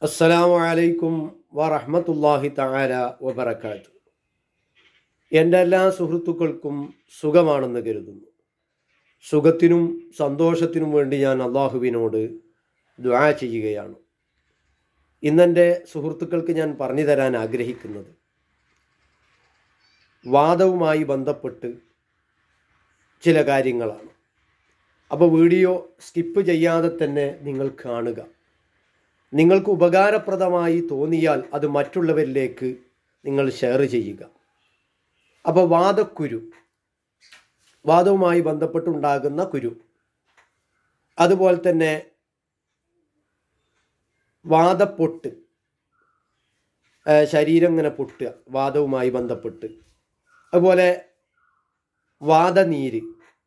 അസ്സലാമു അലൈക്കും വറഹ്മത്തുള്ളാഹി തആല വബറകാതുഹു. എൻ്റെ എല്ലാ സുഹൃത്തുക്കൾക്കും സുഖമാണെന്ന് കരുതുന്നു. സുഖത്തിനും സന്തോഷത്തിനും വേണ്ടി ഞാൻ അള്ളാഹുവിനോട് ദുആ ചെയ്യുകയാണ്. ഇന്നെൻ്റെ സുഹൃത്തുക്കൾക്ക് ഞാൻ പറഞ്ഞു തരാൻ ആഗ്രഹിക്കുന്നത് വാദവുമായി ബന്ധപ്പെട്ട് ചില കാര്യങ്ങളാണ്. അപ്പോൾ വീഡിയോ സ്കിപ്പ് ചെയ്യാതെ തന്നെ നിങ്ങൾ കാണുക. നിങ്ങൾക്ക് ഉപകാരപ്രദമായി തോന്നിയാൽ അത് മറ്റുള്ളവരിലേക്ക് നിങ്ങൾ ഷെയർ ചെയ്യുക. അപ്പോൾ വാദവുമായി ബന്ധപ്പെട്ടുണ്ടാകുന്ന കുരു, അതുപോലെ തന്നെ വാദപ്പൊട്ട്, ശരീരം ഇങ്ങനെ പൊട്ടുക വാദവുമായി ബന്ധപ്പെട്ട്, അതുപോലെ വാദനീര്,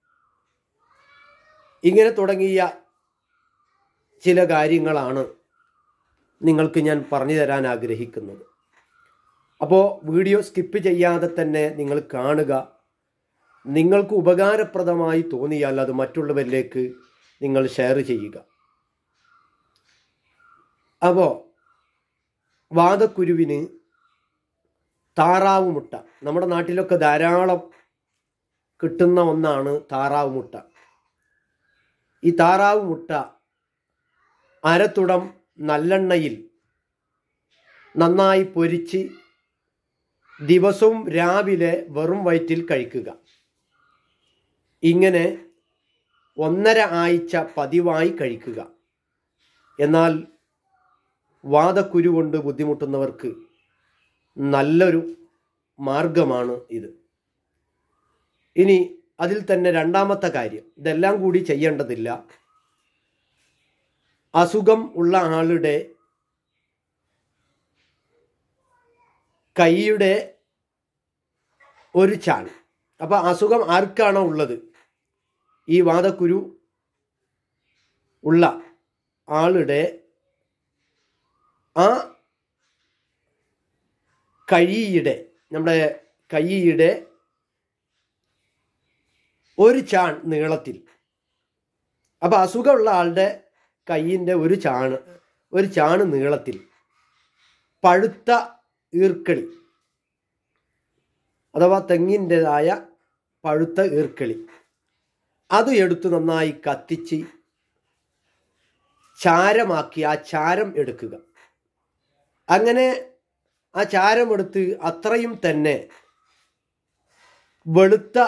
ഇങ്ങനെ തുടങ്ങിയ ചില കാര്യങ്ങളാണ് നിങ്ങൾക്ക് ഞാൻ പറഞ്ഞു തരാൻ ആഗ്രഹിക്കുന്നത്. അപ്പോൾ വീഡിയോ സ്കിപ്പ് ചെയ്യാതെ തന്നെ നിങ്ങൾ കാണുക. നിങ്ങൾക്ക് ഉപകാരപ്രദമായി തോന്നിയാൽ അത് മറ്റുള്ളവരിലേക്ക് നിങ്ങൾ ഷെയർ ചെയ്യുക. അപ്പോൾ വാദക്കുരുവിന് താറാവ് മുട്ട, നമ്മുടെ നാട്ടിലൊക്കെ ധാരാളം കിട്ടുന്ന ഒന്നാണ് താറാവ് മുട്ട. ഈ താറാവ് മുട്ട അരത്തുടം നല്ലെണ്ണയിൽ നന്നായി പൊരിച്ച് ദിവസവും രാവിലെ വെറും വയറ്റിൽ കഴിക്കുക. ഇങ്ങനെ 1.5 ആഴ്ച പതിവായി കഴിക്കുക. എന്നാൽ വാദക്കുരു കൊണ്ട് ബുദ്ധിമുട്ടുന്നവർക്ക് നല്ലൊരു മാർഗമാണ് ഇത്. ഇനി അതിൽ തന്നെ രണ്ടാമത്തെ കാര്യം, ഇതെല്ലാം കൂടി ചെയ്യേണ്ടതില്ല. അസുഖം ഉള്ള ആളുടെ കൈയുടെ ഒരു ചാൺ, അപ്പോൾ അസുഖം ആർക്കാണോ ഉള്ളത്, ഈ വാദക്കുരു ഉള്ള ആളുടെ ആ നമ്മുടെ കൈയുടെ ഒരു ചാൺ നീളത്തിൽ, അപ്പോൾ അസുഖമുള്ള ആളുടെ കൈയിൻ്റെ ഒരു ചാണ് നീളത്തിൽ പഴുത്ത ഈർക്കളി അഥവാ തെങ്ങിൻ്റെതായ പഴുത്ത ഈർക്കളി അത് എടുത്ത് നന്നായി കത്തിച്ച് ചാരമാക്കി ആ ചാരം എടുക്കുക. അങ്ങനെ ആ ചാരമെടുത്ത് അത്രയും തന്നെ വെളുത്ത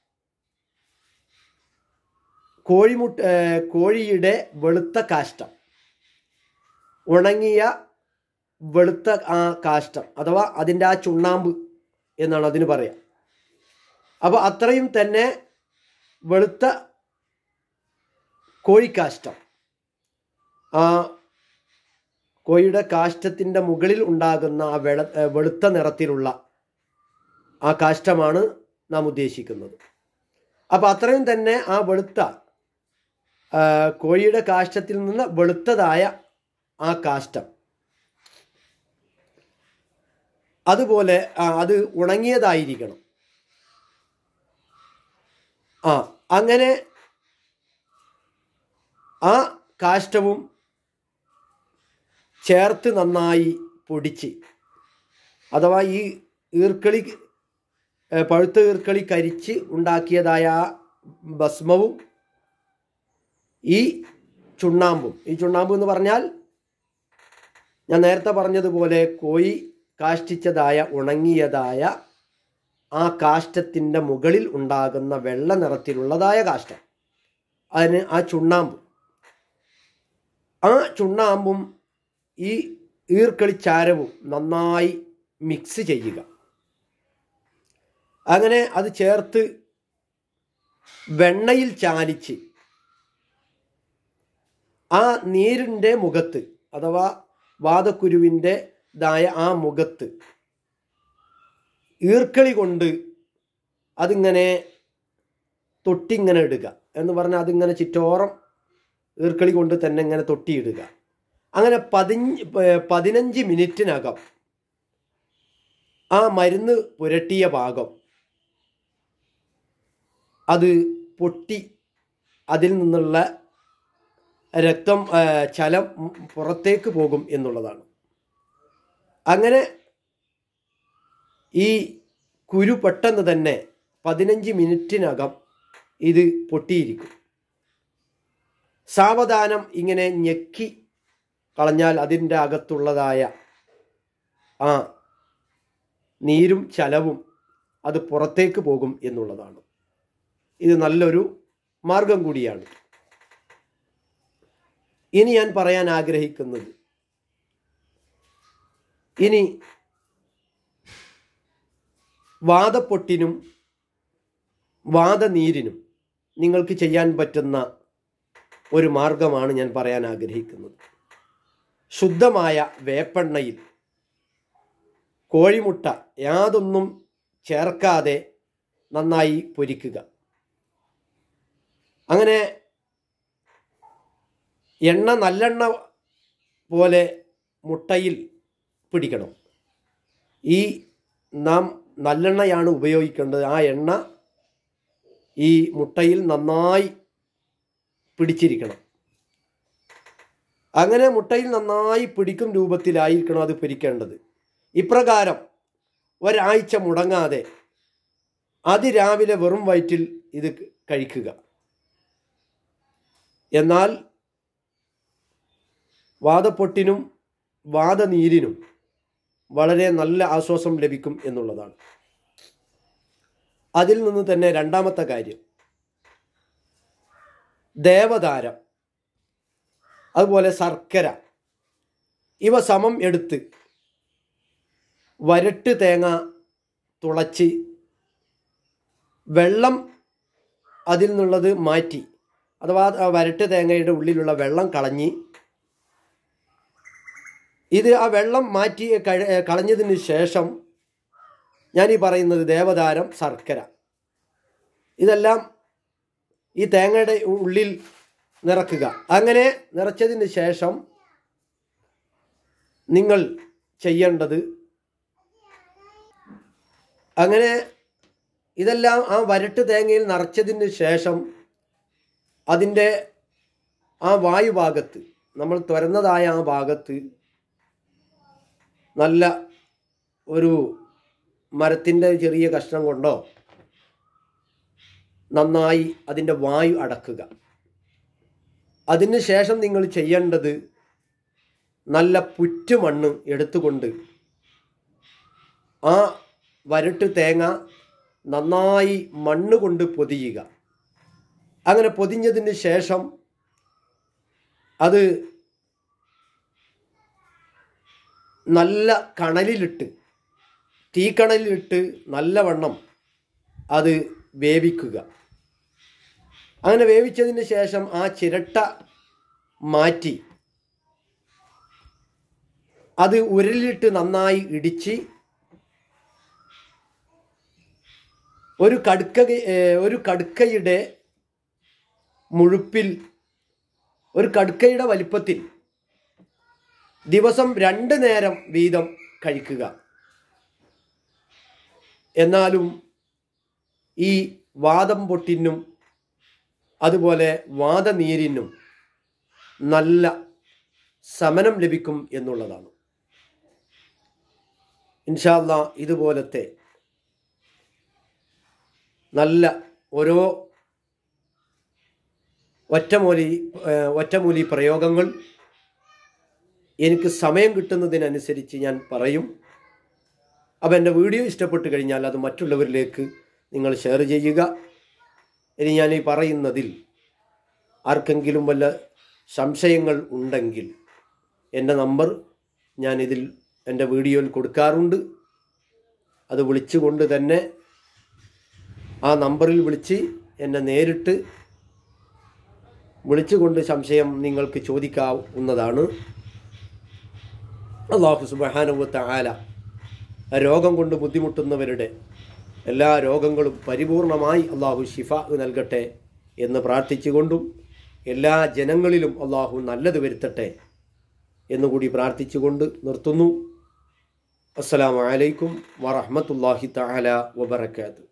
കോഴിയുടെ വെളുത്ത കാഷ്ടം, ഉണങ്ങിയ വെളുത്ത ആ കാഷ്ടം അഥവാ അതിൻ്റെ ആ ചുണ്ണാമ്പ് എന്നാണ് അതിന് പറയുക. അപ്പോൾ അത്രയും തന്നെ വെളുത്ത കോഴിക്കാഷ്ടം, ആ കോഴിയുടെ കാഷ്ടത്തിൻ്റെ മുകളിൽ ഉണ്ടാകുന്ന ആ വെളുത്ത നിറത്തിലുള്ള ആ കാഷ്ടമാണ് നാം ഉദ്ദേശിക്കുന്നത്. അപ്പോൾ അത്രയും തന്നെ ആ വെളുത്ത കോഴിയുടെ കാഷ്ടത്തിൽ നിന്ന് വെളുത്തതായ ആ കാഷ്ടം, അതുപോലെ അത് ഉണങ്ങിയതായിരിക്കണം. അങ്ങനെ ആ കാഷ്ടവും ചേർത്ത് നന്നായി പൊടിച്ച്, അഥവാ ഈ ഈർക്കളി പഴുത്ത ഈർക്കളി കരിച്ച് ഉണ്ടാക്കിയതായ ആ ഭസ്മവും ഈ ചുണ്ണാമ്പും എന്ന് പറഞ്ഞാൽ ഞാൻ നേരത്തെ പറഞ്ഞതുപോലെ കോഴി കാഷ്ടിച്ചതായ ഉണങ്ങിയതായ ആ കാഷ്ടത്തിൻ്റെ മുകളിൽ ഉണ്ടാകുന്ന വെള്ള നിറത്തിലുള്ളതായ കാഷ്ടം, അതിന് ആ ചുണ്ണാമ്പും ഈ ഈർക്കളിച്ചാരവും നന്നായി മിക്സ് ചെയ്യുക. അങ്ങനെ അത് ചേർത്ത് വെണ്ണയിൽ ചാലിച്ച് ആ നീരിൻ്റെ മുഖത്ത് അഥവാ വാദക്കുരുവിൻ്റെതായ ആ മുഖത്ത് ഈർക്കളി കൊണ്ട് അതിങ്ങനെ തൊട്ടിങ്ങനെ ഇടുക എന്ന് പറഞ്ഞാൽ അതിങ്ങനെ ചുറ്റോറം ഈർക്കളി കൊണ്ട് തന്നെ ഇങ്ങനെ തൊട്ടിയിടുക. അങ്ങനെ 15 മിനിറ്റിനകം ആ മരുന്ന് പുരട്ടിയ ഭാഗം അത് പൊട്ടി അതിൽ നിന്നുള്ള ചലം പുറത്തേക്ക് പോകും എന്നുള്ളതാണ്. അങ്ങനെ ഈ കുരു പെട്ടെന്ന് തന്നെ 15 മിനിറ്റിനകം ഇത് പൊട്ടിയിരിക്കും. സാവധാനം ഇങ്ങനെ ഞെക്കി കളഞ്ഞാൽ അതിൻ്റെ അകത്തുള്ളതായ ആ നീരും ചലവും അത് പുറത്തേക്ക് പോകും എന്നുള്ളതാണ്. ഇത് നല്ലൊരു മാർഗം കൂടിയാണ്. ഇനി ഞാൻ പറയാൻ ആഗ്രഹിക്കുന്നത്, ഇനി വാതപ്പൊട്ടിനും വാതനീരിനും നിങ്ങൾക്ക് ചെയ്യാൻ പറ്റുന്ന ഒരു മാർഗമാണ് ഞാൻ പറയാൻ ആഗ്രഹിക്കുന്നത്. ശുദ്ധമായ വേപ്പെണ്ണയിൽ കോഴിമുട്ട യാതൊന്നും ചേർക്കാതെ നന്നായി പൊരിക്കുക. അങ്ങനെ എണ്ണ നല്ലെണ്ണ പോലെ മുട്ടയിൽ പിടിക്കണം. ഈ നാം നല്ലെണ്ണയാണ് ഉപയോഗിക്കേണ്ടത്. ആ എണ്ണ ഈ മുട്ടയിൽ നന്നായി പിടിച്ചിരിക്കണം. അങ്ങനെ മുട്ടയിൽ നന്നായി പിടിക്കും രൂപത്തിലായിരിക്കണം അത് പൊരിക്കേണ്ടത്. ഇപ്രകാരം ഒരാഴ്ച മുടങ്ങാതെ അതിരാവിലെ വെറും വയറ്റിൽ ഇത് കഴിക്കുക. എന്നാൽ വാതപ്പൊട്ടിനും വാതനീരിനും വളരെ നല്ല ആശ്വാസം ലഭിക്കും എന്നുള്ളതാണ്. അതിൽ നിന്ന് തന്നെ രണ്ടാമത്തെ കാര്യം, ദേവതാരം അതുപോലെ ശർക്കര ഇവ സമം എടുത്ത് വരട്ട് തേങ്ങ തുളച്ച് വെള്ളം അതിൽ നിന്നുള്ളത് മാറ്റി, അഥവാ വരട്ട് തേങ്ങയുടെ ഉള്ളിലുള്ള വെള്ളം കളഞ്ഞ് ഇത് ആ വെള്ളം മാറ്റി കളഞ്ഞതിന് ശേഷം ഞാനീ പറയുന്നത് ദേവതാരം, ശർക്കര ഇതെല്ലാം ഈ തേങ്ങയുടെ ഉള്ളിൽ നിറക്കുക. അങ്ങനെ നിറച്ചതിന് ശേഷം നിങ്ങൾ ചെയ്യേണ്ടത്, അങ്ങനെ ഇതെല്ലാം ആ വരട്ട് തേങ്ങയിൽ നിറച്ചതിന് ശേഷം അതിൻ്റെ ആ വായുഭാഗത്ത്, നമ്മൾ തുറന്നതായ ആ ഭാഗത്ത് നല്ല ഒരു മരത്തിൻ്റെ ചെറിയ കഷ്ണം കൊണ്ടോ നന്നായി അതിൻ്റെ വായു അടക്കുക. അതിന് ശേഷം നിങ്ങൾ ചെയ്യേണ്ടത് നല്ല പുറ്റുമണ്ണ് എടുത്തുകൊണ്ട് ആ വരട്ട് തേങ്ങ നന്നായി മണ്ണ് കൊണ്ട് പൊതിയുക. അങ്ങനെ പൊതിഞ്ഞതിന് ശേഷം അത് നല്ല കണലിലിട്ട്, തീക്കണലിലിട്ട് നല്ലവണ്ണം അത് വേവിക്കുക. അങ്ങനെ വേവിച്ചതിന് ശേഷം ആ ചിരട്ട മാറ്റി അത് ഉരലിട്ട് നന്നായി ഇടിച്ച് ഒരു കടുക്കയുടെ മുഴുപ്പിൽ, ഒരു കടുക്കയുടെ വലിപ്പത്തിൽ ദിവസം 2 നേരം വീതം കഴിക്കുക. എന്നാലും ഈ വാതം പൊട്ടിനും അതുപോലെ വാതനീരിനും നല്ല ശമനം ലഭിക്കും എന്നുള്ളതാണ്. ഇൻഷാ അല്ലാഹ് ഇതുപോലത്തെ നല്ല ഓരോ ഒറ്റമൂലി പ്രയോഗങ്ങൾ എനിക്ക് സമയം കിട്ടുന്നതിനനുസരിച്ച് ഞാൻ പറയും. അപ്പോൾ എൻ്റെ വീഡിയോ ഇഷ്ടപ്പെട്ട് കഴിഞ്ഞാൽ അത് മറ്റുള്ളവരിലേക്ക് നിങ്ങൾ ഷെയർ ചെയ്യുക. ഇനി ഞാൻ ഈ പറയുന്നതിൽ ആർക്കെങ്കിലും വല്ല സംശയങ്ങൾ ഉണ്ടെങ്കിൽ എൻ്റെ നമ്പർ ഞാനിതിൽ എൻ്റെ വീഡിയോയിൽ കൊടുക്കാറുണ്ട്. അത് വിളിച്ചുകൊണ്ട് തന്നെ ആ നമ്പറിൽ വിളിച്ച് എന്നെ നേരിട്ട് വിളിച്ചുകൊണ്ട് സംശയം നിങ്ങൾക്ക് ചോദിക്കാവുന്നതാണ്. അല്ലാഹു സുബ്ഹാനഹു വ തആല രോഗം കൊണ്ട് ബുദ്ധിമുട്ടുന്നവരുടെ എല്ലാ രോഗങ്ങളും പരിപൂർണമായി അല്ലാഹു ശിഫ നൽകട്ടെ എന്ന് പ്രാർത്ഥിച്ചുകൊണ്ടും എല്ലാ ജനങ്ങളിലും അല്ലാഹു നല്ലത് വരുത്തട്ടെ എന്നുകൂടി പ്രാർത്ഥിച്ചുകൊണ്ട് നിർത്തുന്നു. അസ്സലാമു അലൈക്കും വറഹ്മത്തുള്ളാഹി തആല വബറകാതുഹു.